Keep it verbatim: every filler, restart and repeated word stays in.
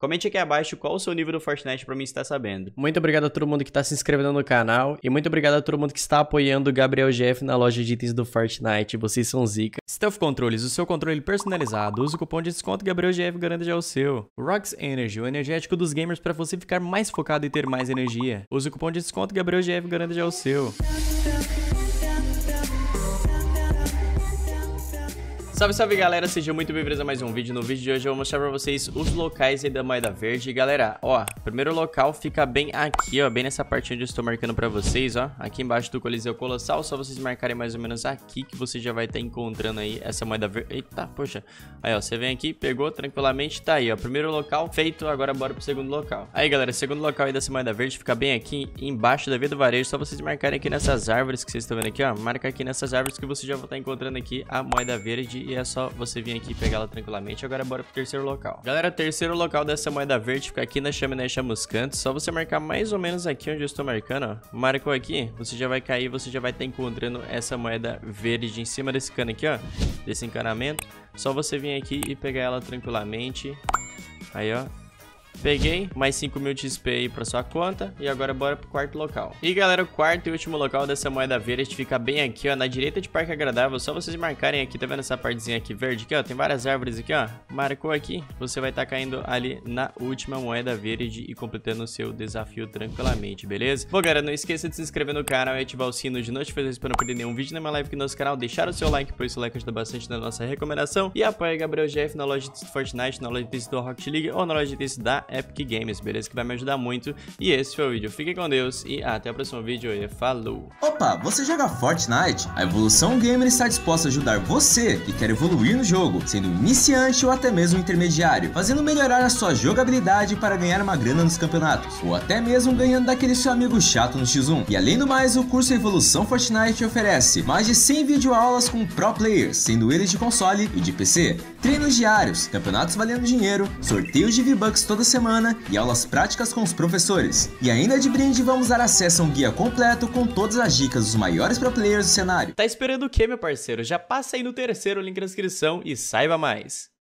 Comente aqui abaixo qual o seu nível do Fortnite pra mim estar sabendo. Muito obrigado a todo mundo que tá se inscrevendo no canal. E muito obrigado a todo mundo que está apoiando o Gabriel G F na loja de itens do Fortnite. Vocês são zica. Stealth Controles, o seu controle personalizado. Use o cupom de desconto Gabriel G F, garanta já o seu. Rox Energy, o energético dos gamers para você ficar mais focado e ter mais energia. Use o cupom de desconto Gabriel G F, garanta já o seu. Salve, salve galera, sejam muito bem-vindos a mais um vídeo. No vídeo de hoje eu vou mostrar pra vocês os locais aí da moeda verde. Galera, ó, o primeiro local fica bem aqui, ó, bem nessa parte onde eu estou marcando pra vocês, ó. Aqui embaixo do Coliseu Colossal, só vocês marcarem mais ou menos aqui que você já vai estar encontrando aí essa moeda verde. Eita, poxa. Aí, ó, você vem aqui, pegou tranquilamente, tá aí, ó, primeiro local feito, agora bora pro segundo local. Aí, galera, o segundo local aí dessa moeda verde fica bem aqui embaixo da Via do Varejo, só vocês marcarem aqui nessas árvores que vocês estão vendo aqui, ó. Marca aqui nessas árvores que você já vai estar encontrando aqui a moeda verde e é só você vir aqui e pegar ela tranquilamente. Agora bora pro terceiro local. Galera, o terceiro local dessa moeda verde fica aqui na Chaminé Chamuscante. Só você marcar mais ou menos aqui onde eu estou marcando, ó. Marcou aqui, você já vai cair, você já vai estar encontrando essa moeda verde em cima desse cano aqui, ó. Desse encanamento. Só você vir aqui e pegar ela tranquilamente. Aí, ó. Peguei, mais cinco mil de X P aí pra sua conta. E agora bora pro quarto local. E galera, o quarto e último local dessa moeda verde fica bem aqui, ó, na direita de Parque Agradável. Só vocês marcarem aqui, tá vendo essa partezinha aqui verde aqui, ó? Tem várias árvores aqui, ó. Marcou aqui, você vai estar tá caindo ali na última moeda verde e completando o seu desafio tranquilamente, beleza? Bom, galera, não esqueça de se inscrever no canal e ativar o sino de notificações para não perder nenhum vídeo na minha live aqui no nosso canal. Deixar o seu like, pois o like ajuda bastante na nossa recomendação. E apoia Gabriel G F na loja de Fortnite, na loja de itens do Rocket League ou na loja de itens da Epic Games, beleza? Que vai me ajudar muito. E esse foi o vídeo. Fiquem com Deus e até o próximo vídeo e falou! Opa, você joga Fortnite? A Evolução Gamer está disposta a ajudar você que quer evoluir no jogo, sendo iniciante ou até mesmo intermediário, fazendo melhorar a sua jogabilidade para ganhar uma grana nos campeonatos, ou até mesmo ganhando daquele seu amigo chato no X um. E além do mais, o curso Evolução Fortnite oferece mais de cem videoaulas com pro players, sendo eles de console e de P C, treinos diários, campeonatos valendo dinheiro, sorteios de V-Bucks toda semana e aulas práticas com os professores. E ainda de brinde vamos dar acesso a um guia completo com todas as dicas dos maiores pro players do cenário. Tá esperando o que, meu parceiro? Já passa aí no terceiro link na descrição e saiba mais.